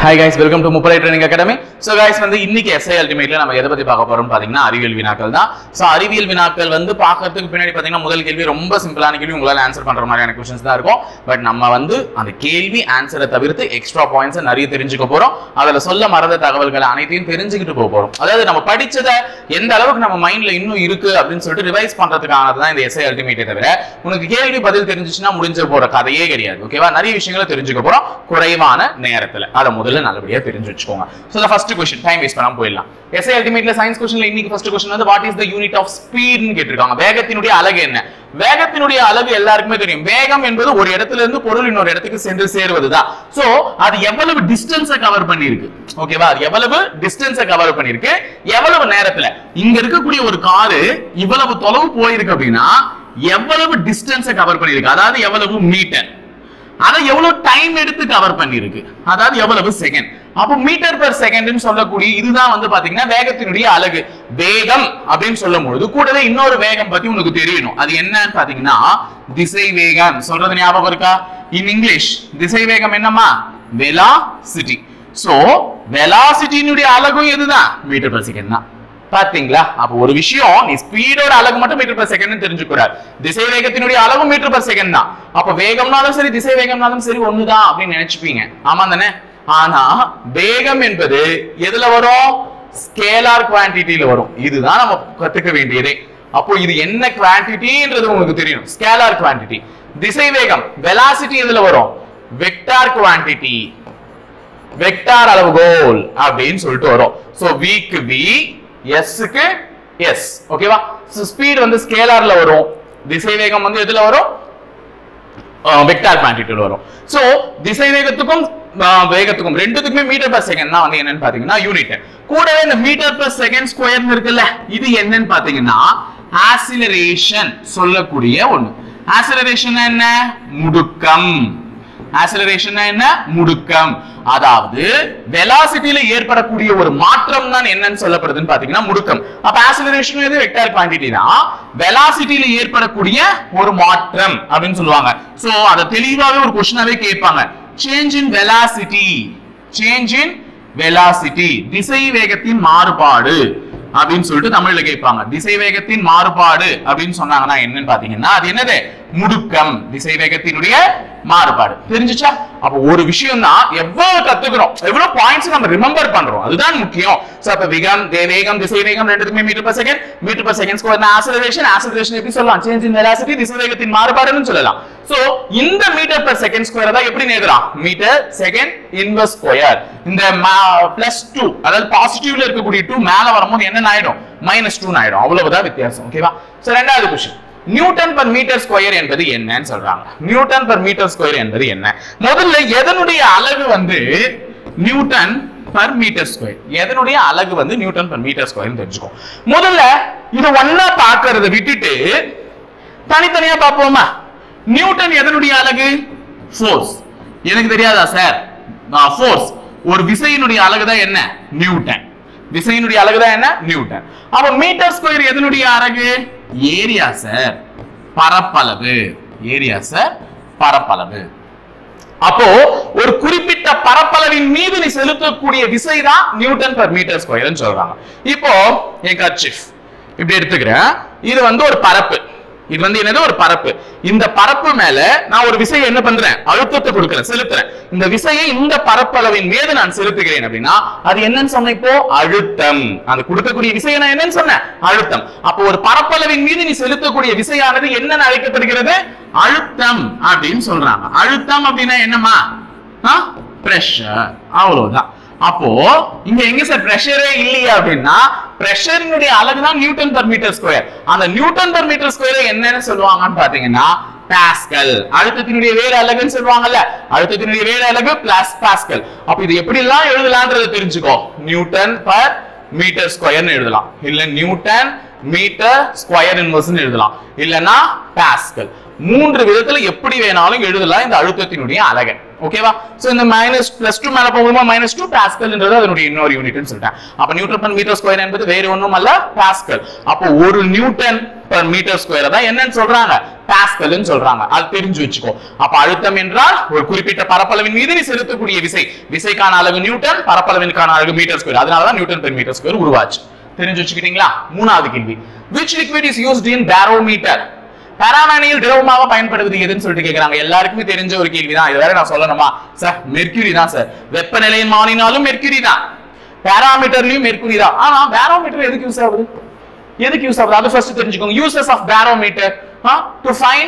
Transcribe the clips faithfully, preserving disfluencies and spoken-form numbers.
Hi guys, welcome to Mupalai Training Academy. So guys, வந்து இன்னைக்கு SI அல்டிமேட்ல நம்ம எதை பத்தி பார்க்க போறோம் பாத்தீங்கன்னா அறிவியல் வினாக்கள் தான். சோ அறிவியல் வினாக்கள் வந்து பார்க்கிறதுக்கு பின்னாடி பாத்தீங்கன்னா முதல் கேள்வி ரொம்ப சிம்பிளான கேள்வி, உங்களால ஆன்சர் பண்ற மாதிரியான क्वेश्चंस தான் இருக்கும். பட் நம்ம வந்து அந்த கேள்வி ஆன்சரை தவிர்த்து எக்ஸ்ட்ரா பாயிண்ட்ஸ் நிறைய தெரிஞ்சுக்க போறோம். அதுல சொல்ல மறந்த தகவல்களை அனைத்தையும் தெரிஞ்சுக்கிட்டு போக போறோம். அதாவது நம்ம படிச்சதை எந்த அளவுக்கு நம்ம மைண்ட்ல இன்னும் இருக்கு அப்படின்னு சொல்லிட்டு ரிவைஸ் பண்றதுக்கானது தான் இந்த எஸ்ஐ அல்டிமேட்டை தவிர உனக்கு கேள்வி பதில் தெரிஞ்சிச்சுன்னா முடிஞ்ச போற கதையே கிடையாது. ஓகேவா? நிறைய விஷயங்களை தெரிஞ்சுக்க போறோம் குறைவான நேரத்துல. அத முதல்ல நல்லபடியா தெரிஞ்சு வச்சுக்கோங்க. So the first question, time waste பண்ணாம போயிடலாம். எஸ்ஐ அல்டிமேட்ல சயின்ஸ் क्वेश्चनல இன்னைக்கு ஃபர்ஸ்ட் क्वेश्चन வந்து what is the unit of speed னு கேட்டிருக்காங்க. வேகத்தினுடைய அலகு என்ன? வேகத்தினுடைய அலகு எல்லாருக்குமே தெரியும். வேகம் என்பது ஒரு இடத்துல இருந்து பொருள் இன்னொரு இடத்துக்கு சென்று சேருவதுதான். சோ அது எவ்வளவு டிஸ்டன்ஸை கவர் பண்ணிருக்கு, ஓகேவா? அது எவ்வளவு டிஸ்டன்ஸை கவர் பண்ணிருக்கு, எவ்வளவு நேரத்துல. இங்க இருக்கக்கூடிய ஒரு கார் இவ்வளவு தொலைவு போயிருக்கு அப்படின்னா எவ்வளவு டிஸ்டன்ஸை கவர் பண்ணிருக்கு, அதாவது எவ்வளவு மீட்டர், அதை எவ்வளவு டைம் எடுத்து கவர் பண்ணிருக்கு, அதாவது எவ்வளவு செகண்ட். அப்போ மீட்டர் பெர் செகண்ட் சொல்லக்கூடிய இதுதான் வந்து பாத்தீங்கன்னா வேகத்தினுடைய அலகு. வேகம் அப்படின்னு சொல்லும் பொழுது கூடவே இன்னொரு வேகம் பத்தி உங்களுக்கு தெரியணும். அது என்னன்னு பாத்தீங்கன்னா திசை வேகம். சொல்றது ஞாபகம் இருக்கா? இன் இங்கிலீஷ் திசை வேகம் என்னமா? வெலாசிட்டி. சோ வெலாசிட்டியினுடைய அலகும் எதுதான்? மீட்டர் பெர் செகண்ட் தான். பாத்தீங்களா? அப்ப ஒரு விஷயம் நீ ஸ்பீடோட அலகு மட்டும் மீட்டர் பெர் செகண்ட் தெரிஞ்சுக்கூடாது. திசை வேகத்தினுடைய அலகும் மீட்டர் பெர் செகண்ட் தான். அப்ப வேகம்னாலும் சரி திசை வேகம்னாலும் சரி ஒண்ணுதான் அப்படின்னு நினைச்சுப்பீங்க. ஆமா தானே? ஆனா வேகம் என்பது எதுல வரும்? ஸ்கேலார் குவான்டிட்டியில வரும். இதுதான் நம்ம கத்துக்க வேண்டியதே. அப்போ இது என்ன குவான்டிட்டின்றது உங்களுக்கு தெரியணும். Scalar quantity. திசை வேகம் வெலாசிட்டி எதுல வரும்? வெக்டார் குவான்டிட்டி, வெக்டார் அளவுகோல் அப்படின்னு சொல்லிட்டு வரும். சோ v க்கு v, s க்கு s, ஓகேவா? சோ ஸ்பீட் வந்து ஸ்கேலார்ல வரும், திசை வேகம் வந்து எதுல வரும்? வெக்டார் குவான்டிட்டில வரும். சோ திசை வேகத்துக்கும் வேகத்துக்கும் ரெண்டுத்துக்குமே மீட்டர் பெர் செகண்ட் தான் வந்து என்னன்னு பாத்தீங்கன்னா யூனிட். கூடவே இந்த மீட்டர் பெர் செகண்ட் ஸ்கொயர் இருக்குல்ல, இது என்னன்னு பாத்தீங்கன்னா ஆக்சிலரேஷன் சொல்லக்கூடிய ஒண்ணு. ஆக்சிலரேஷன் என்ன? முடுக்கம். ஆக்சிலரேஷன் என்ன? முடுக்கம். அதாவது வெலாசிட்டியில ஏற்படக்கூடிய ஒரு மாற்றம் தான் என்னன்னு சொல்லப்படுதுன்னு பாத்தீங்கன்னா முடுக்கம். அப்ப ஆக்சிலரேஷன் எது? வெக்டார் குவான்டிட்டி தான். வெலாசிட்டியில ஏற்படக்கூடிய ஒரு மாற்றம் அப்படின்னு சொல்லுவாங்க. சோ அத தெளிவாவே ஒரு क्वेश्चनவே கேட்பாங்க. change in velocity, change in velocity, திசை வேகத்தின் மாறுபாடு அப்படின்னு சொல்லிட்டு தமிழ்ல கேட்பாங்க. திசை வேகத்தின் மாறுபாடு அப்படின்னு சொன்னாங்கன்னா என்னன்னு பாத்தீங்கன்னா அது என்னது? முடுக்கம். திசை வேகத்தினுடைய மாறுபாடு. தெரிஞ்சுச்சா? அப்ப ஒரு விஷயம் தான் எவ்வளவு கத்துக்கிறோம், எவ்வளவு பாயிண்ட்ஸ் நம்ம ரிமெம்பர் பண்றோம், அதுதான் முக்கியம். சோ அப்ப வேகம், வேகம், திசை வேகம் ரெண்டுத்துக்குமே metre per second. Metre per second ஸ்கொயர்னா ஆக்சிலரேஷன். ஆக்சிலரேஷன் எப்படி சொல்லலாம்? சேஞ்ச் இன் வெலாசிட்டி, திசை வேகத்தின் மாறுபாடுன்னு சொல்லலாம். சோ இந்த மீட்டர் பெர் செகண்ட் ஸ்கொயர் தான் எப்படி எழுதலாம்? Metre second inverse square. இந்த பிளஸ் டூ, அதாவது பாசிட்டிவ்ல இருக்கக்கூடிய டூ மேல வரும்போது என்ன ஆயிடும்? மைனஸ் டூ ஆயிடும். அவ்வளவுதான் வித்தியாசம். ஓகேவா? சோ ரெண்டாவது question, newton per metre square என்பது என்னன்னு சொல்றாங்க. நியூட்டன் பர் மீட்டர் ஸ்கொயர் என்பது என்ன? முதல்ல எதனுடைய அலகு வந்து நியூட்டன் பர் மீட்டர் ஸ்கொயர், எதனுடைய அலகு வந்து நியூட்டன் பர் மீட்டர் ஸ்கொயர் தெரிஞ்சுக்கோ. முதல்ல இது ஒண்ணா பார்க்கறத விட்டுட்டு தனித்தனியா பார்ப்போமா? நியூட்டன் எதனுடைய அலகு? ஃபோர்ஸ். எனக்கு தெரியாதா சார்? ஃபோர்ஸ் ஒரு விசையினுடைய அலகு தான் என்ன? நியூட்டன். விசையினுடைய அலகு தான் என்ன? நியூட்டன். அப்ப மீட்டர் ஸ்கொயர் எதனுடைய அலகு? ஏரியா சார், பரப்பளவு. ஏரியா சார், பரப்பளவு. அப்போ ஒரு குறிப்பிட்ட பரப்பளவின் மீது நீ செலுத்தக்கூடிய விசை தான் நியூட்டன் பெர் மீட்டர் ஸ்கொயர்னு சொல்றாங்க. இப்போ என் கர்ச்சீஃப் இப்படி எடுத்துக்கிறேன். இது வந்து ஒரு பரப்பு. இது வந்து என்னது? ஒரு பரப்பு. இந்த பரப்பு மேல நான் ஒரு விசையை என்ன பண்றேன்? அழுத்தத்தை கொடுக்கிறேன், செலுத்துறேன். இந்த விசையை இந்த பரப்பளவின் மீது நான் செலுத்துகிறேன் அப்படின்னா அது என்னன்னு சொன்ன? இப்போ அழுத்தம். அந்த கொடுக்கக்கூடிய விசையை நான் என்னன்னு சொன்னேன்? அழுத்தம். அப்போ ஒரு பரப்பளவின் மீது நீ செலுத்தக்கூடிய விசையானது என்னன்னு அழைக்கப்படுகிறது? அழுத்தம் அப்படின்னு சொல்றாங்க. அழுத்தம் அப்படின்னா என்னமா? பிரஷர். அவ்வளவுதான். அப்போ இங்க எங்க சார் பிரஷரே இல்லையா அப்படின்னா பிரஷரினுடைய அலகு தான் நியூட்டன் பெர் மீட்டர் ஸ்கொயர். அந்த நியூட்டன் பெர் மீட்டர் ஸ்கொயர் என்னன்னு சொல்லுவாங்கன்னு பாத்தீங்கன்னா பாஸ்கல். அழுத்தத்தினுடைய வேறு அலகுன்னு சொல்லுவாங்கல்ல, அழுத்தத்தினுடைய வேறு அலகு பிளஸ் பாஸ்கல். அப்ப இது எப்படி எல்லாம் எழுதலாம்ன்றதை தெரிஞ்சுக்கோ. நியூட்டன் பெர் மீட்டர் ஸ்கொயர்னு எழுதலாம், இல்ல நியூட்டன் மீட்டர் ஸ்கொயர் இன்வெர்ஸ் எழுதலாம், இல்லனா பாஸ்கல். மூன்று விதத்துல எப்படி வேணாலும் எழுதலாம் இந்த அழுத்தத்தினுடைய அலகை. ஓகேவா? சோ இந்த மைனஸ் பிளஸ் டூ மேல போகுமா மைனஸ் டூ பாஸ்கல்ன்றது அதனுடைய இன்னொரு யூனிட்னு சொல்லிட்டேன். அப்ப நியூட்டன் பர் மீட்டர் ஸ்கொயர் என்பது வேற ஒண்ணும் அல்ல, பாஸ்கல். அப்போ ஒரு நியூட்டன் பர் மீட்டர் ஸ்கொயர் தான் என்னன்னு சொல்றாங்க, பாஸ்கல்னு சொல்றாங்க. அது தெரிஞ்சு வச்சுக்கோ. அப்ப அழுத்தம் என்றால் ஒரு குறிப்பிட்ட பரப்பளவின் மீது நீ செலுத்தக்கூடிய விசை, விசைக்கான அளவு நியூட்டன், பரப்பளவிற்கான அளவு மீட்டர் ஸ்கொயர். அதனால தான் நியூட்டன் பர் மீட்டர் ஸ்கொயர் உருவாச்சு. தெரிஞ்சு வச்சுக்கிட்டீங்களா? மூணாவது கேள்வி, which liquid is used in barometer? பாராமேனியல் திரவமாக பயன்படுவது எதுன்னு சொல்லிட்டு கேக்குறாங்க. எல்லாருக்குமே தெரிஞ்ச ஒரு கேள்விதான். இது வேற நான் சொல்லணுமா சார்? மெர்க்குரி தான் சார். வெப்பநிலையை மாறினாலும் மெர்க்குரி தான், பாராமீட்டர்லயும் மெர்க்குரி தான். ஆனா பாரோமீட்டர் எதுக்கு யூஸ் ஆகுது? எதுக்கு யூஸ் ஆகுது? அது ஃபர்ஸ்ட் தெரிஞ்சுக்கோங்க. Uses of barometer to find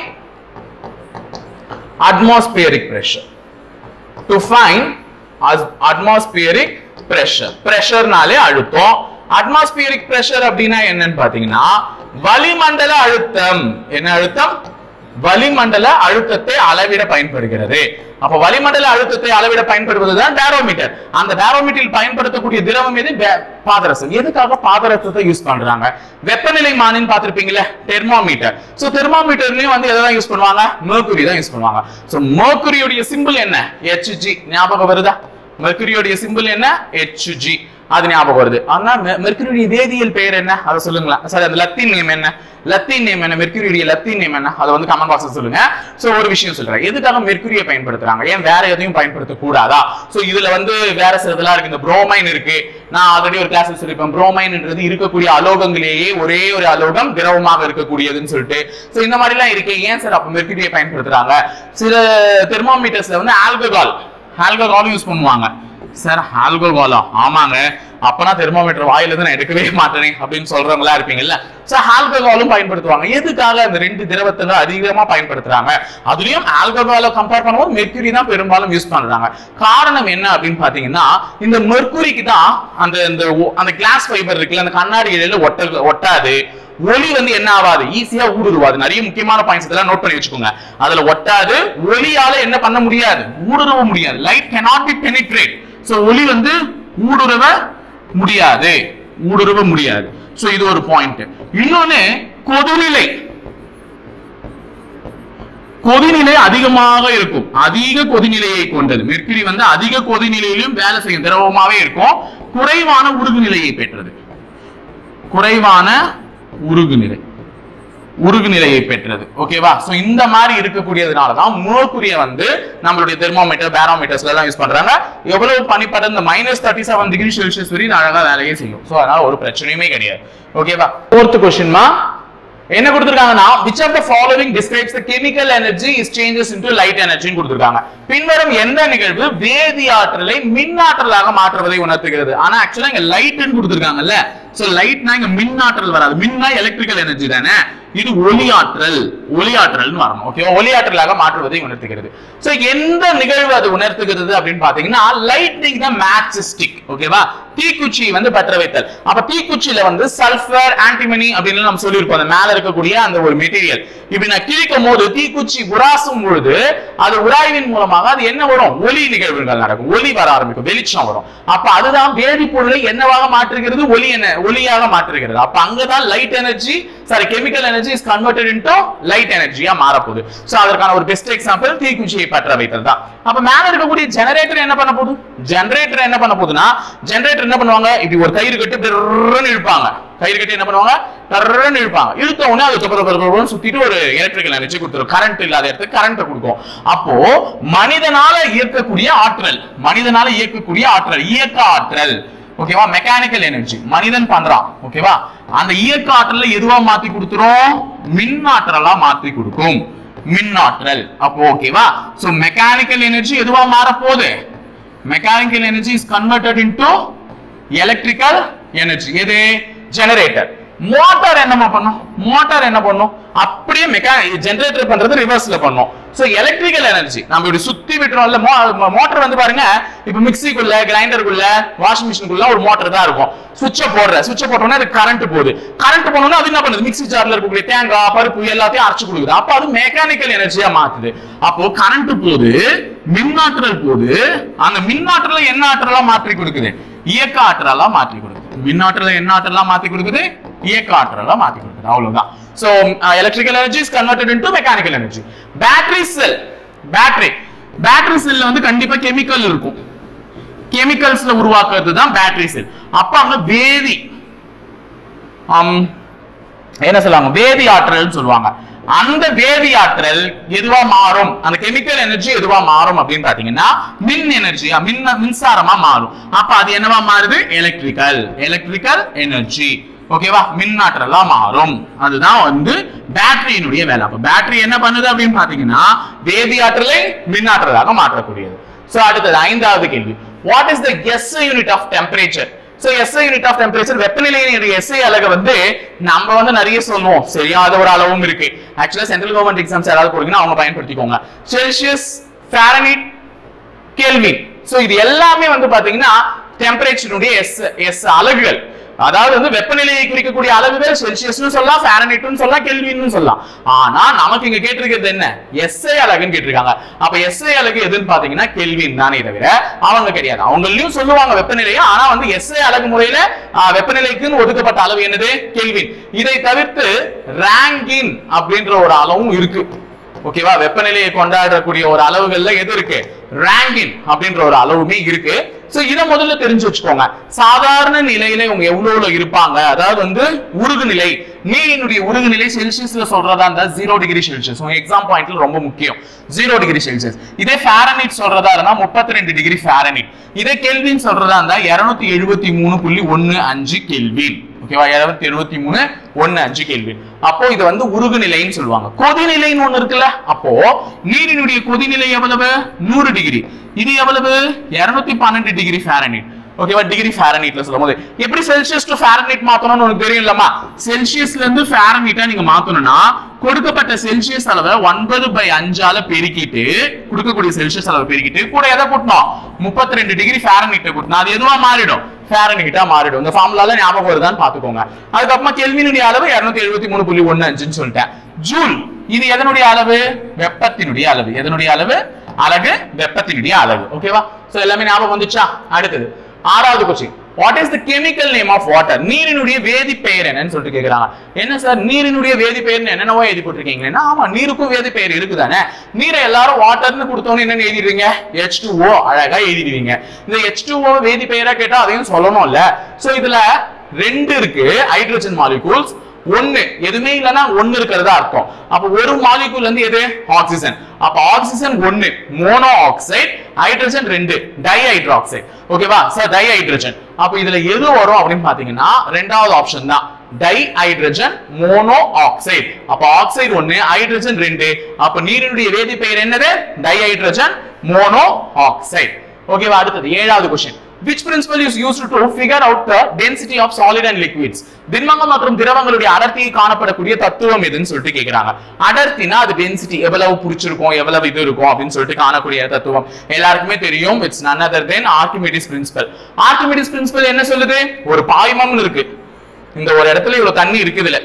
atmospheric pressure. To find atmospheric pressure. பிரஷர்னாலே அழுத்தம். அட்மாஸ்பியரிக் பிரஷர் அப்படின்னா என்னன்னு பாத்தீங்கன்னா வளிமண்டல அழுத்தம். என்ன அழுத்தம்? வளிமண்டல அழுத்தத்தை அளவிட பயன்படுகிறது. அப்ப வளிமண்டல அழுத்தத்தை அளவிட பயன்படுவதுதான் பாரோமீட்டர். அந்த பாரோமீட்டரில் பயன்படுத்தக்கூடிய திரவம் எது? பாதரசம். எதுக்காக பாதரசத்தை யூஸ் பண்றாங்க? வெப்பநிலை மானின்னு பார்த்திருப்பீங்களே, தெர்மோமீட்டர். சோ தெர்மோமீட்டர்லயும் வந்து எதை யூஸ் பண்ணுவாங்க? மெர்க்குரி தான் யூஸ் பண்ணுவாங்க. சோ மெர்க்குரியோட சிம்பிள் என்ன? Hg. ஞாபகம் வருதா? மெர்க்குரியோட சிம்பிள் என்ன? Hg. அது ஞாபகம் வருது. ஆனா மெர்க்குரியோட வேதியியல் பெயர் என்ன? அதை சொல்லுங்களா? சரி, அந்த லத்தீன் நேம் என்ன? லத்தீன் நேம் என்ன? மெர்க்குரியோட லத்தீன் நேம் என்ன? அதை வந்து கமெண்ட் பாக்ஸ்ல சொல்லுங்க. சோ ஒரு விஷயம் சொல்றேன், எதுக்காக மெர்க்குரியை பயன்படுத்துறாங்க? ஏன் வேற எதையும் பயன்படுத்த கூடாதா? சோ இதுல வந்து வேற சிலதெல்லாம் இருக்கு. இந்த புரோமைன் இருக்கு. நான் ஆல்ரெடி ஒரு கிளாஸ்ல சொல்லிருப்பேன், புரோமைன்ன்றது இருக்கக்கூடிய அலோகங்களிலேயே ஒரே ஒரு அலோகம் திரவமாக இருக்கக்கூடியதுன்னு சொல்லிட்டு. சோ இந்த மாதிரி எல்லாம் இருக்கு. ஏன் சார் அப்ப மெர்க்குரியை பயன்படுத்துறாங்க? சில தெர்மோமீட்டர்ஸ்ல வந்து ஆல்கஹால் ஆல்கஹாலும் யூஸ் பண்ணுவாங்க. சார் ஆல்கஹாலா? ஆமாங்க. அப்பனா தெர்மோமீட்டர் வாயில இருந்து நான் எடுக்கவே மாட்டேன் அப்படின்னு சொல்றவங்களா இருப்பீங்கல்ல. சோ ஆல்கஹாலும் பயன்படுத்துவாங்க. எதுக்காக? அந்த ரெண்டு திரவத்தை அதிகமா பயன்படுத்துறாங்க. அதுலயும் ஆல்கஹாலை கம்பேர் பண்ணும்போது மெர்க்குரி தான் பெரும்பாலும் யூஸ் பண்றாங்க. காரணம் என்ன அப்படின்னு பாத்தீங்கன்னா, இந்த மெர்க்குரிக்கு தான் அந்த அந்த கிளாஸ் ஃபைபர் இருக்குல்ல, அந்த கண்ணாடி இழையில ஒட்ட ஒட்டாது. ஒளி வந்து என்ன ஆகாது? ஈஸியா ஊடுருவாது. நிறைய முக்கியமான பாயிண்ட்ஸ் இதெல்லாம் நோட் பண்ணி வச்சுக்கோங்க. அதுல ஒட்டாது. ஒளியால என்ன பண்ண முடியாது? ஊடுருவ முடியாது. Light cannot be penetrate. So ஒளி வந்து ஊடுருவ முடியாது. ஊடுருவ முடியாது. சோ இது ஒரு பாயிண்ட். இன்னொன்னு கொதிநிலை. கொதிநிலை அதிகமாக இருக்கும். அதிக கொதிநிலையை கொண்டது. மெர்க்குரி வந்து அதிக கொதிநிலையிலும் வேலை செய்யும் திரவமாவே இருக்கும். குறைவான உருகுநிலையை பெற்றது. குறைவான உருகுநிலை உருகுநிலையை பெற்றது. ஓகேவா? சோ இந்த மாதிரி இருக்கக்கூடியதுனால தான் மெர்க்குரியை வந்து நம்மளுடைய தெர்மோமீட்டர், பாரோமீட்டர்ஸ்ல எல்லாம் யூஸ் பண்றாங்க. எவ்வளவு பனிப்பட இந்த minus thirty seven degree Celsius வரை அழகா வேலையே செய்யும். சோ அதனால ஒரு பிரச்சனையுமே கிடையாது. ஓகேவா? ஃபோர்த் क्वेश्चनமா என்ன கொடுத்திருக்காங்கன்னா, which of the following describes the chemical energy is changes into light energy ன்னு கொடுத்திருக்காங்க. பின்வரும் எந்த நிகழ்வு வேதி ஆற்றலை மின் ஆற்றலாக மாற்றுவதை உணர்த்துகிறது? ஆனா ஆக்சுவலா இங்க லைட்னு கொடுத்திருக்காங்கல்ல. சோ லைட்னா இங்க மின் ஆற்றல் வராது. மின்னா எலக்ட்ரிக்கல் எனர்ஜி தானே. இது ஒளி ஆற்றல். ஒளி ஆற்றல்னு வரணும். ஓகேவா? ஒளி ஆற்றலாக மாற்றுவதை உணர்த்துகிறது. சோ எந்த நிகழ்வு அது உணர்த்துகிறது அப்படின்னு பாத்தீங்கன்னா, லைட்டிங் த மேட்ச் ஸ்டிக். ஓகேவா? தீக்குச்சி வந்து பற்ற வைத்தல். அப்ப தீக்குச்சியில வந்து சல்பர், ஆன்டிமனி அப்படின்னு நம்ம சொல்லியிருப்போம். அந்த மேல இருக்கக்கூடிய அந்த ஒரு மெட்டீரியல் இப்படி நான் கிழிக்கும் போது தீக்குச்சி உராசும் பொழுது அது உராய்வின் மூலமாக அது என்ன வரும்? ஒளி நிகழ்வுகள் நடக்கும். ஒளி வர ஆரம்பிக்கும். வெளிச்சம் வரும். அப்ப அதுதான் வேதிப்பொருளை என்னவாக மாற்றுகிறது? ஒளி என்ன ஒளியாக மாற்றுகிறது. அப்ப அங்கதான் light energy sorry chemical energy is converted into light எனர்ஜியா மாறப்போகுது. சோ அதற்கான ஒரு பெஸ்ட் எக்ஸாம்பிள் தீக்குச்சியை பற்ற வைத்தல் தான். அப்ப மேல இருக்கக்கூடிய ஜெனரேட்டர் என்ன பண்ண போகுது? ஜெனரேட்டர் என்ன பண்ண போகுதுன்னா, ஜெனரேட்டர் என்ன பண்ணுவாங்க? இப்படி ஒரு கயிறு கட்டி இப்படி இழுப்பாங்க. கயிறு கட்டி என்ன பண்ணுவாங்க? டர்ன்னு இழுப்பாங்க. இழுத்த உடனே அது தொப்ப சுத்திட்டு ஒரு எலக்ட்ரிக்கல் எனர்ஜி கொடுத்துரும். கரண்ட் இல்லாத இடத்துக்கு கரண்ட் கொடுக்கும். அப்போ மனிதனால இயக்கக்கூடிய ஆற்றல், மனிதனால இயக்கக்கூடிய ஆற்றல், இயக்க ஆற்றல். ஓகேவா? மெக்கானிக்கல் எனர்ஜி மனிதன் பண்றான். ஓகேவா? அந்த இயக்க ஆற்றலை எதுவா மாத்தி கொடுத்துரும்? மின் ஆற்றலா மாத்தி கொடுக்கும். மின் ஆற்றல். அப்போ ஓகேவா? சோ மெக்கானிக்கல் எனர்ஜி எதுவா மாற போகுது? Mechanical energy is converted into electrical energy. எது? ஜெனரேட்டர். மோட்டார் என்ன பண்ணும்? மோட்டார் என்ன பண்ணும்? அப்படியே மெக்கானிக் ஜெனரேட்டர் பண்றது ரிவர்ஸ்ல பண்ணும். சோ எலக்ட்ரிக்கல் எனர்ஜி நம்ம இப்படி சுத்தி விட்டுறோம்ல. மோட்டார் வந்து பாருங்க, இப்ப மிக்ஸிக்குள்ள, கிரைண்டருக்குள்ள, வாஷிங் மிஷினுக்குள்ள ஒரு மோட்டார் தான் இருக்கும். சுவிட்சை போடுற சுவிட்சை போட்டோம்னா அது கரண்ட் போகுது. கரண்ட் போனோம்னா அது என்ன பண்ணுது? மிக்ஸி ஜார்ல இருக்கக்கூடிய தேங்காய், பருப்பு எல்லாத்தையும் அரைச்சு கொடுக்குது. அப்ப அது மெக்கானிக்கல் எனர்ஜியா மாத்துது. அப்போ கரண்ட் போகுது, மின்னாற்றல் போகுது. அந்த மின்னாற்றலை என்ன ஆற்றலா மாற்றி கொடுக்குது? இயக்க ஆற்றலா மாற்றி கொடுக்குது. மின்னாற்றலை என்ன ஆற்றலா மாற்றி கொடுக்குது? இயக்க ஆற்றலா மாத்தி கொடுக்குது அவ்வளவுதான். So uh, electrical energy is converted into mechanical energy. Battery cell, battery battery cell வந்து கண்டிப்பா கெமிக்கல் இருக்கும். கெமிக்கல்ஸ்ல உருவாக்குறது தான் பேட்டரி செல். அப்ப அவங்க வேதி என்ன சொல்லுவாங்க, வேதி ஆற்றல் சொல்லுவாங்க. அந்த வேதி ஆற்றல் எதுவா மாறும், அந்த கெமிக்கல் எனர்ஜி எதுவா மாறும் அப்படின்னு பாத்தீங்கன்னா மின் எனர்ஜியா மின் மின்சாரமா மாறும். அப்ப அது என்னவா மாறுது, எலக்ட்ரிக்கல் எலக்ட்ரிக்கல் எனர்ஜி. ஓகேவா, மின் ஆற்றலா மாறும். அதுதான் வந்து பேட்டரியினுடைய வேலை. அப்ப பேட்டரி என்ன பண்ணுது அப்படின்னு பாத்தீங்கன்னா வேதி ஆற்றலை மின் ஆற்றலாக மாற்றக்கூடியது. சோ அடுத்தது ஐந்தாவது கேள்வி, what is the S I unit of temperature? So S I unit of temperature, வெப்பநிலையினுடைய எஸ் ஐ அலகு வந்து நம்ம வந்து நிறைய சொல்லுவோம், சரியாத ஒரு அளவும் இருக்கு. ஆக்சுவலா சென்ட்ரல் கவர்மெண்ட் எக்ஸாம்ஸ் யாராவது போறீங்கன்னா அவங்க பயன்படுத்திக்கோங்க. Celsius, Fahrenheit, kelvin. சோ இது எல்லாமே வந்து பாத்தீங்கன்னா டெம்பரேச்சருடைய எஸ் எஸ் அலகுகள். அதாவது வந்து வெப்பநிலையை குறிக்கக்கூடிய அளவுகள் செல்சியஸ்னு சொல்லலாம், ஃபாரன்ஹீட்னு சொல்லலாம், கெல்வின்னு சொல்லலாம். ஆனா நமக்கு இங்க கேட்டிருக்கிறது என்ன, எஸ்ஐ அலகுன்னு கேட்டிருக்காங்க. அப்ப எஸ்ஐ அலகு எதுன்னு பாத்தீங்கன்னா கெல்வின் தானே தவிர அவங்க கிடையாது. அவங்களையும் சொல்லுவாங்க வெப்பநிலையை, ஆனா வந்து எஸ்ஐ அலகு முறையில வெப்பநிலைக்குன்னு ஒதுக்கப்பட்ட அளவு என்னது, கெல்வின். இதை தவிர்த்து ராங்கின் அப்படின்ற ஒரு அளவும் இருக்கு. ஓகேவா, வெப்பநிலையை கொண்டாடக்கூடிய ஒரு அளவுகள்ல எது இருக்கு, ராங்கின் அப்படின்ற ஒரு அளவுமே இருக்கு. சோ இத முதல்ல தெரிஞ்சு வச்சுக்கோங்க. சாதாரண நிலையில இவங்க எவ்வளவுல இருப்பாங்க, அதாவது வந்து உருகுநிலை, நீரினுடைய உருகுநிலை செல்சியஸ்ல சொல்றதா இருந்தா ஜீரோ டிகிரி செல்சியஸ். உங்க எக்ஸாம் பாயிண்ட்ல ரொம்ப முக்கியம், ஜீரோ டிகிரி செல்சியஸ். இதே ஃபாரன்ஹீட் சொல்றதா இருந்தா முப்பத்தி ரெண்டு டிகிரி ஃபாரன்ஹீட். இதே கெல்வின் சொல்றதா இருந்தா இருநூத்தி எழுபத்தி மூணு புள்ளி ஒன்னு அஞ்சு கெல்வின். ஓகேவா, இருநூத்தி எழுபத்தி மூணு ஒன்னு அஞ்சு கெல்வின். அப்போ இது வந்து உருகுநிலைன்னு சொல்லுவாங்க. கொதிநிலைன்னு ஒண்ணு இருக்குல்ல, அப்போ நீரினுடைய கொதிநிலை எவ்வளவு, நூறு டிகிரி. இது எவ்வளவு, இருநூத்தி பன்னெண்டு டிகிரி ஃபாரன்ஹீட். ஓகேவா, டிகிரி ஃபாரன்ஹீட்ல சொல்லும்போது எப்படி செல்சியஸ் டு ஃபாரன்ஹீட் மாத்தணும்னு உங்களுக்கு தெரியும்லமா. செல்சியஸ்ல இருந்து ஃபாரன்ஹீட்டா நீங்க மாத்தணும்னா கொடுக்கப்பட்ட செல்சியஸ் அளவை ஒன்பது பை அஞ்சால பெருக்கிட்டு, கொடுக்கக்கூடிய செல்சியஸ் அளவை பெருக்கிட்டு கூட எதை கூட்டணும், முப்பத்தி ரெண்டு டிகிரி ஃபாரன்ஹீட்டை கூட்டணும். அது எதுவா மாறிடும், ஃபாரன்ஹீட்டா மாறிடும். இந்த ஃபார்முலால ஞாபகம் வருதான்னு பாத்துக்கோங்க. அதுக்கப்புறமா கெல்வினுடைய அளவு இருநூத்தி எழுபத்தி மூணு புள்ளி ஒன்னு அஞ்சுன்னு சொல்லிட்டேன். ஜூல் இது எதனுடைய அளவு, வெப்பத்தினுடைய அளவு. எதனுடைய அளவு, அலகு வெப்பத்தினுடைய அளவு. ஓகேவா, சோ எல்லாமே ஞாபகம் வந்துச்சா. அடுத்தது ஆறாவது question, what is the chemical name of water? நீரினுடைய வேதி பெயர் என்னன்னு சொல்லிட்டு கேக்குறாங்க. என்ன சார் நீரினுடைய வேதி பெயர்னு என்னென்னவோ எழுதி போட்டிருக்கீங்கன்னா, ஆமா நீருக்கும் வேதி பெயர் இருக்குதானே. நீரை எல்லாரும் வாட்டர்னு கொடுத்தோன்னு என்னன்னு எழுதிடுவீங்க, எச் டூ ஓ அழகா எழுதிடுவீங்க. இந்த எச் டூ ஓ வேதி பெயரா கேட்டா அதையும் சொல்லணும் இல்ல. சோ இதுல ரெண்டு இருக்கு ஹைட்ரஜன் மாலிகூல்ஸ், ஒன்னு எதுவுமே இல்லைன்னா ஒன்னு இருக்கிறதா அர்த்தம். அப்ப ஒரு மாலிகூல் வந்து எது, ஆக்சிஜன். அப்ப ஆக்சிஜன் ஒன்னு மோனோ ஆக்சைடு, ஹைட்ரஜன் ரெண்டு டை ஹைட்ராக்சைடு. ஓகேவா, சார் டை ஹைட்ரஜன். அப்ப இதுல எது வரும் அப்படின்னு பாத்தீங்கன்னா ரெண்டாவது ஆப்ஷன் தான், டை ஹைட்ரஜன் மோனோ ஆக்சைடு. அப்ப ஆக்சைடு ஒன்னு, ஹைட்ரஜன் ரெண்டு. அப்ப நீரினுடைய வேதி பெயர் என்னது, டை ஹைட்ரஜன் மோனோ ஆக்சைடு. ஓகேவா, அடுத்தது ஏழாவது question, which principle is used to figure out the density of solid and liquids? திண்மங்கள் மற்றும் திரவங்களுடைய அடர்த்தியை காணப்படக்கூடிய தத்துவம் எதுன்னு சொல்லிட்டு கேக்குறாங்க. அடர்த்தினா அது டென்சிட்டி, எவ்வளவு புடிச்சிருக்கும் எவ்வளவு இது இருக்கும் அப்படின்னு சொல்லிட்டு காணக்கூடிய தத்துவம் எல்லாருக்குமே தெரியும். It's none other than Archimedes principle. Archimedes principle என்ன சொல்லுது, ஒரு பாய்மம் இருக்கு, இந்த ஒரு இடத்துல இவ்வளவு தண்ணி இருக்கு, இதுல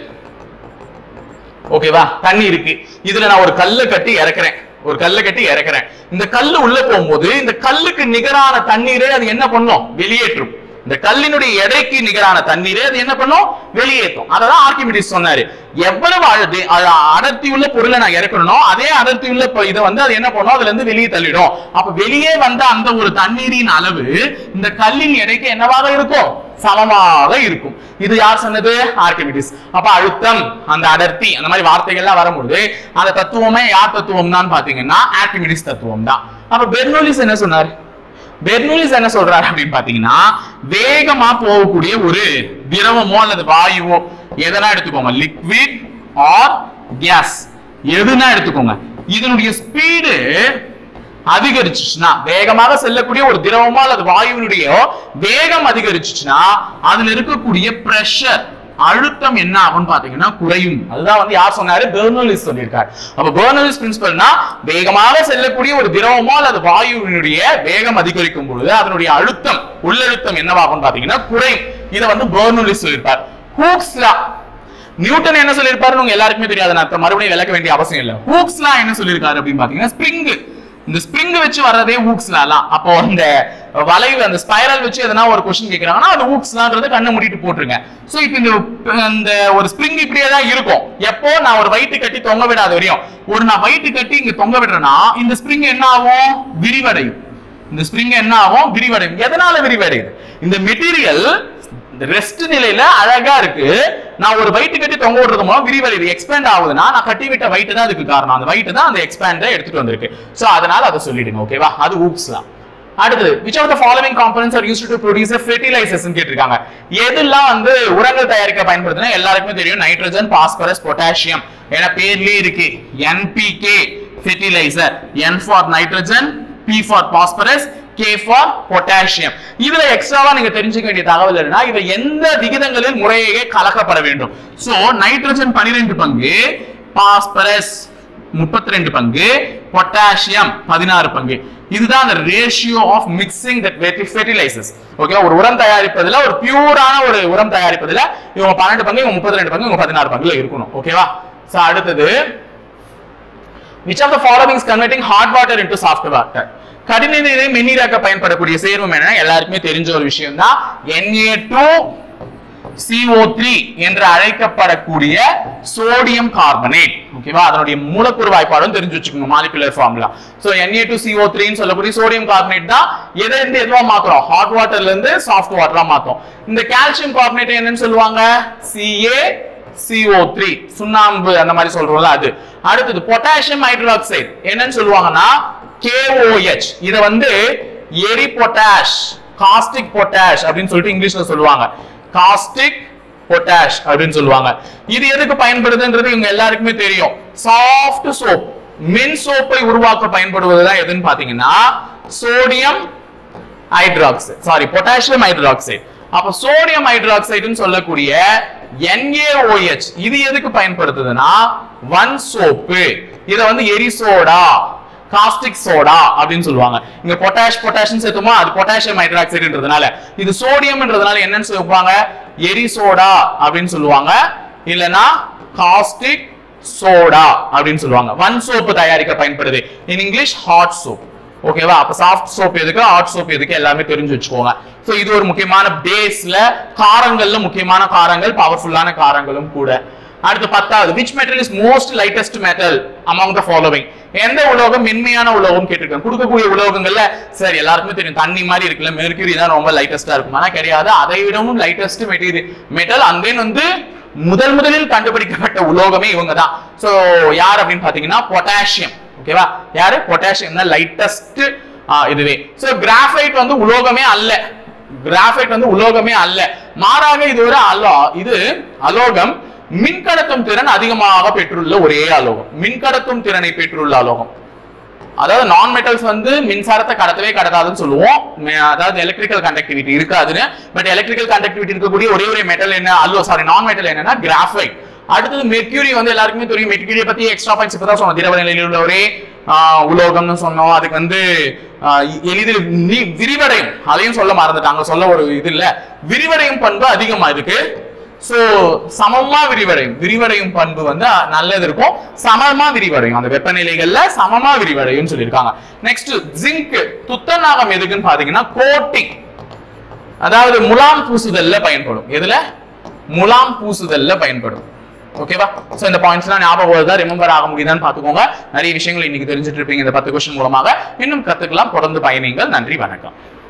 ஓகேவா தண்ணி இருக்கு, இதுல நான் ஒரு கல்லை கட்டி இறக்குறேன், ஒரு கல்லை கட்டி இறக்குறேன். இந்த கல்லு உள்ள போகும்போது இந்த கல்லுக்கு நிகரான தண்ணீரை அது என்ன பண்ணும், வெளியேற்றும். இந்த கல்லினுடைய எடைக்கு நிகரான தண்ணீரை அது என்ன பண்ணும், வெளியேற்றும். அததான் ஆர்க்கிமிடிஸ் சொன்னாரு. எவ்வளவு அடர்த்தி உள்ள பொருளை நான் இறக்கணும், அதே அடர்த்தி உள்ள இதை வந்து அது என்ன பண்ணும், அதுல இருந்து வெளியே தள்ளிடும். அப்ப வெளியே வந்த அந்த ஒரு தண்ணீரின் அளவு இந்த கல்லின் எடைக்கு என்னவாக இருக்கும், சமமாக இருக்கும். இது யார் சொன்னது, ஆர்க்கிமிடிஸ். அப்ப அழுத்தம், அந்த அடர்த்தி, அந்த மாதிரி வார்த்தைகள்லாம் வரும்போது அந்த தத்துவமே யார் தத்துவம் தான் பாத்தீங்கன்னா ஆர்க்கிமிடிஸ் தத்துவம் தான். அப்ப பெர்னோலிஸ் என்ன சொன்னார், பெர்னோலிஸ் என்ன சொல்றாரு அப்படின்னு பாத்தீங்கன்னா, வேகமா போகக்கூடிய ஒரு திரவமோ அல்லது வாயுவோ எதனா எடுத்துக்கோங்க, லிக்விட் ஆர் கேஸ் எதுனா எடுத்துக்கோங்க, இதனுடைய ஸ்பீடு அதிகரிச்சுச்சுன்னா, வேகமாக செல்லக்கூடிய ஒரு திரவமோ அல்லது வாயுவினுடைய வேகம் அதிகரிச்சுச்சுன்னா அதுல இருக்கக்கூடிய பிரஷர், அழுத்தம் என்ன ஆகும் பாத்தீங்கன்னா குறையும். அதுதான் வந்து யார் சொன்னாரு, பெர்னோலிஸ் சொல்லியிருக்காரு. அப்ப பெர்னோலிஸ் பிரின்சிபல்னா வேகமாக செல்லக்கூடிய ஒரு திரவமோ அல்லது வாயுவினுடைய வேகம் அதிகரிக்கும் பொழுது அதனுடைய அழுத்தம், உள்ளழுத்தம் என்னவாகும் பாத்தீங்கன்னா குறையும். இதை வந்து பெர்னோலிஸ் சொல்லியிருப்பார். ஹூக்ஸ் லா, நியூட்டன் என்ன சொல்லியிருப்பாரு உங்க எல்லாருக்குமே தெரியாது, நான் மறுபடியும் விளக்க வேண்டிய அவசியம் இல்லை. ஹூக்ஸ் லா என்ன சொல்லியிருக்காரு அப்படின்னு பாத்தீங்கன்னா, ஸ்ப்ரிங் இந்த ஸ்ப்ரிங் வச்சு வர்றதே ஊக்ஸ்லாம். அப்போ அந்த வளைவு அந்த ஸ்பைரல் வச்சு எதனா ஒரு கொஸ்டின் கேக்குறாங்கன்னா அது ஊக்ஸ்லாம்ன்றது கண்ணை மூடிட்டு போட்டுருங்க. சோ இப்போ இந்த இந்த ஒரு ஸ்ப்ரிங் இப்படியே தான் இருக்கும். எப்போ நான் ஒரு வயிற்று கட்டி தொங்க விடாத வரையும், ஒரு நான் வயிற்று கட்டி இங்க தொங்க விடுறேன்னா இந்த ஸ்ப்ரிங் என்ன ஆகும்? விரிவடையும். இந்த ஸ்ப்ரிங் என்ன ஆகும்? விரிவடையும். எதனால விரிவடையுது? இந்த மெட்டீரியல் ரெஸ்ட் நிலையில அழகா இருக்கு, நான் ஒரு வயிற்று கட்டி தொங்க விடுறது மூலம் விரிவடையுது, எக்ஸ்பேண்ட் ஆகுதுன்னா நான் கட்டி விட்ட வயிற்று தான் அதுக்கு காரணம். அந்த வயிற்று தான் அந்த எக்ஸ்பேண்ட எடுத்துட்டு வந்திருக்கு. சோ அதனால அதை சொல்லிடுங்க. ஓகேவா? அது ஊக்ஸ்லாம். அடுத்து which of the following components are used to produce a fertilizers ன்னு கேட்டிருக்காங்க. எதெல்லாம் வந்து உரங்கள் தயாரிக்க பயன்படுதுன்னா எல்லாருக்குமே தெரியும், நைட்ரஜன், பாஸ்பரஸ், பொட்டாசியம். ஏன்னா பேர்லயே இருக்கு N P K fertilizer. N for nitrogen, P for phosphorus, K for potassium. இதுல எக்ஸ்ட்ராவா நீங்க தெரிஞ்சுக்க வேண்டிய தகவல் என்னன்னா, இவை எந்த விகிதங்களில் முறையே கலக்கப்பட வேண்டும். சோ நைட்ரஜன் பன்னிரண்டு பங்கு, பாஸ்பரஸ் முப்பத்தி ரெண்டு பங்கு, பொட்டாசியம் பதினாறு பங்கு. இதுதான் அந்த ratio of mixing that fertilizers. Okay, ஒரு உரம் தயாரிப்பதுல, ஒரு பியூரான ஒரு உரம் தயாரிப்பதுல இவங்க பன்னெண்டு பங்கு, இவங்க முப்பத்தி ரெண்டு பங்கு, இவங்க பதினாறு பங்குல இருக்கணும். ஓகேவா? சோ அடுத்தது which of the following is converting hot water into soft water? கடின நீரை மென்னீராக்க பயன்படக்கூடிய சேர்மம் என்ன? எல்லாருக்குமே தெரிஞ்ச ஒரு விஷயம் தான் N A two C O three என்று அழைக்கப்படக்கூடிய சோடியம் கார்பனேட். ஓகேவா? அதனுடைய மூலக்கூறு வாய்ப்பாடும் தெரிஞ்சு வச்சுக்கோங்க, molecular formula. So N A two C O three ன்னு சொல்லக்கூடிய சோடியம் கார்பனேட் தான் எதை இருந்து எதுவா மாத்துறோம்? ஹாட் வாட்டர்ல இருந்து சாஃப்ட் வாட்டரா மாத்தும். இந்த கால்சியம் கார்பனேட் என்னன்னு சொல்லுவாங்க? C A C O three, சுண்ணாம்பு அந்த மாதிரி சொல்றோம்ல அது. அடுத்தது பொட்டாசியம் ஹைட்ராக்சைடு என்னன்னு சொல்லுவாங்கன்னா K O H. இத வந்து எரி பொட்டாஷ், காஸ்டிக் பொட்டாஷ் அப்படின்னு சொல்லிட்டு இங்கிலீஷ்ல சொல்லுவாங்க. காஸ்டிக் பொட்டாஷ் அப்படின்னு சொல்லுவாங்க. இது எதுக்கு பயன்படுதுன்றது இவங்க எல்லாருக்குமே தெரியும். சாஃப்ட் சோப், மென் சோப்பை உருவாக்க பயன்படுவதுதான் எதுன்னு பாத்தீங்கன்னா sodium hydroxide, sorry potassium hydroxide. அப்ப சோடியம் ஹைட்ராக்சைடுன்னு சொல்லக்கூடிய N A O H இது எதுக்கு பயன்படுத்துதுன்னா ஒன் சோப்பு. இத வந்து எரி சோடா, காஸ்டிக் சோடா அப்படின்னு சொல்லுவாங்க. இங்க பொட்டாஷ் பொட்டாசியம் சேர்த்துமா, அது பொட்டாசியம் ஹைட்ராக்சைடுன்றதுனால. இது சோடியம்ன்றதுனால என்னன்னு சொல்லுவாங்க? எரி சோடா அப்படின்னு சொல்லுவாங்க, இல்லனா காஸ்டிக் சோடா அப்படின்னு சொல்லுவாங்க. ஒன் சோப்பு தயாரிக்க பயன்படுது. In English hard soap. ஓகேவா? அப்ப சாஃப்ட் சோப் எதுக்கு, ஹாட் சோப் எதுக்கு எல்லாமே தெரிஞ்சு வச்சுக்கோங்க. சோ இது ஒரு முக்கியமான பேஸ்ல, காரங்கள்ல முக்கியமான காரங்கள், பவர்ஃபுல்லான காரங்களும் கூட. அடுத்து பத்தாவது which metal is most lightest metal among the following? எந்த உலோகம் மென்மையான உலோகம் கேட்டிருக்காங்க. கொடுக்கக்கூடிய உலோகங்கள்ல சரி எல்லாருக்குமே தெரியும் தண்ணி மாதிரி இருக்குல்ல, மெர்க்குரி தான் ரொம்ப லைட்டஸ்டா இருக்கும். ஆனா கிடையாது, அதை விடவும் lightest material metal and then வந்து முதல் முதலில் கண்டுபிடிக்கப்பட்ட உலோகமே இவங்க தான். சோ யார் அப்படின்னு பாத்தீங்கன்னா பொட்டாசியம். ஓகேவா? யாரு? பொட்டாசியம் தான் லைட்டஸ்ட் இதுவே. சோ கிராஃபைட் வந்து உலோகமே அல்ல, கிராஃபைட் வந்து உலோகமே அல்ல, மாறாக இது ஒரு அலோ இது அலோகம். மின்கடத்தும் திறன் அதிகமாக பெற்றுள்ள ஒரே அலோகம், மின்கடத்தும் திறனை பெற்றுள்ள அலோகம். அதாவது நான் மெட்டல்ஸ் வந்து மின்சாரத்தை கடத்தவே கடத்தாதுன்னு சொல்லுவோம், அதாவது எலக்ட்ரிக்கல் கண்டக்டிவிட்டி இருக்காதுன்னு. பட் எலக்ட்ரிக்கல் கண்டக்டிவிட்டி இருக்கக்கூடிய ஒரே ஒரு மெட்டல் என்ன, அல்லோ சாரி நான் மெட்டல் என்னன்னா கிராஃபைட். அடுத்தது மெர்க்குரி வந்து எல்லாருக்குமே தெரியும். மெர்க்குரியை பத்தி எக்ஸ்ட்ரா பாயிண்ட்ஸ் இப்பதான் சொன்னோம். திரவ நிலையில் உள்ள ஒரே உலோகம்னு சொன்னோம். அதுக்கு வந்து எளிதில் விரிவடையும், அதையும் சொல்ல மறந்துட்டாங்க, சொல்ல ஒரு இது இல்ல, விரிவடையும் பண்பு அதிகமா இருக்கு. சோ சமமா விரிவடையும், விரிவடையும் பண்பு வந்து நல்லது இருக்கும், சமமா விரிவடையும், அந்த வெப்பநிலைகள்ல சமமா விரிவடையும் சொல்லியிருக்காங்க. நெக்ஸ்ட் ஜிங்க், துத்தநாகம் எதுக்குன்னு பாத்தீங்கன்னா கோட்டிங், அதாவது முலாம் பூசுதல்ல பயன்படும். எதுல? முலாம் பூசுதல்ல பயன்படும். ஓகேவா? சோ இந்த பாயிண்ட்ஸ்லாம் ஞாபகம் வருதா, ரிமெம்பர் ஆக முடியுதான்னு பாத்துக்கோங்க. நிறைய விஷயங்கள் இன்னைக்கு தெரிஞ்சுட்டு இருப்பீங்க இந்த பத்து கொஸ்டின் மூலமாக. இன்னும் கத்துக்கலாம், தொடர்ந்து பயணிங்கள். நன்றி, வணக்கம்.